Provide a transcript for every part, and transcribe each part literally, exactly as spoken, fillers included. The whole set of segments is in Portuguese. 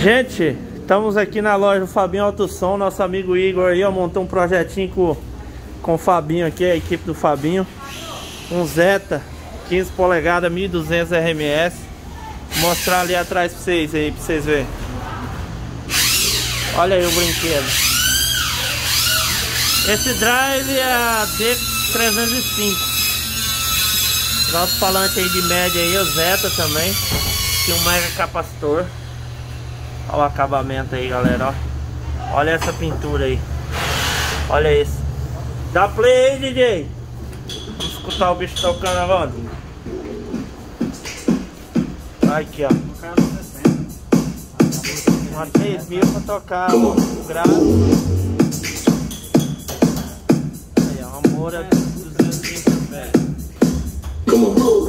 Gente, estamos aqui na loja do Fabinho Alto Som. Nosso amigo Igor aí, ó, montou um projetinho com, com o Fabinho aqui, a equipe do Fabinho. Um Zeta quinze polegadas, mil e duzentos R M S. Vou mostrar ali atrás pra vocês aí, pra vocês verem. Olha aí o brinquedo. Esse drive é a D trezentos e cinco. Nosso falante aí de média aí, o Zeta também. Tem um mega capacitor. Olha o acabamento aí, galera, ó. Olha essa pintura aí. Olha isso. Dá play aí, D J. Vamos escutar o bicho tocando agora. Aqui, ó. Uma três mil pra tocar o grave. Aí, ó. Uma Moura duzentos e vinte pés. Come on.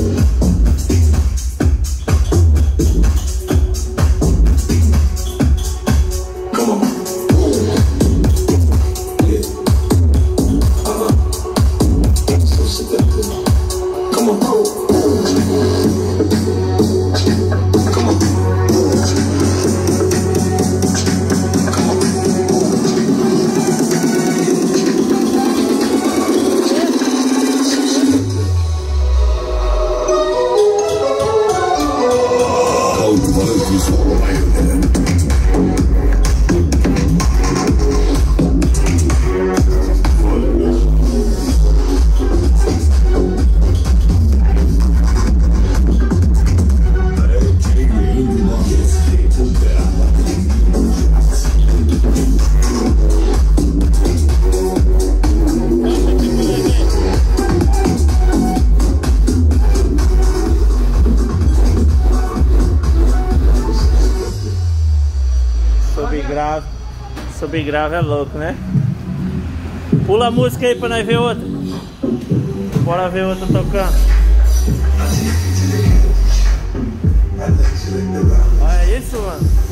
Subgrave, subgrave é louco, né? Pula a música aí pra nós ver outra. Bora ver outra tocando. Olha isso, mano.